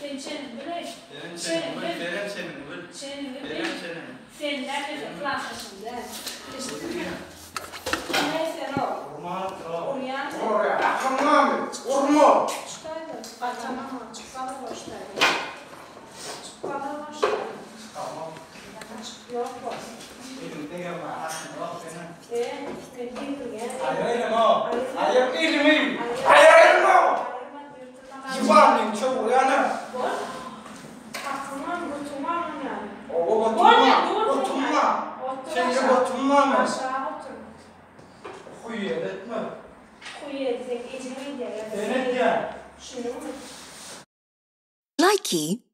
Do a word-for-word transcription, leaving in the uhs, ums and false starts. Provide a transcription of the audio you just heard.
Sen çenin böyle. Benim senin bu, benim senin bu. Çenin böyle. Benim senin. Sen nerede klasasın da? Neyse o. Urman o. Uyan. Oraya akıllı mı? Urma. Çıkardı. Kaçamam. Çıkalı boştaydı. Çıkalı boştaydı. Tamam. Yok o. Benim de gelme. Aslında bak benim. Eee, ben değilim ya. Ayırayım o. Ayır ilmiyim. Ayırayım o. Civarlıyım çabuk yani. Aklımdan kurtulmam yani. O Oğlum, batınma. dur. Batınma. Otur Sen de aşağı. batınma mı? Aşağı otur. Kuyu etme. Kuyu edecek, ecmeyi de. Evet ya. Şunu mu? Likey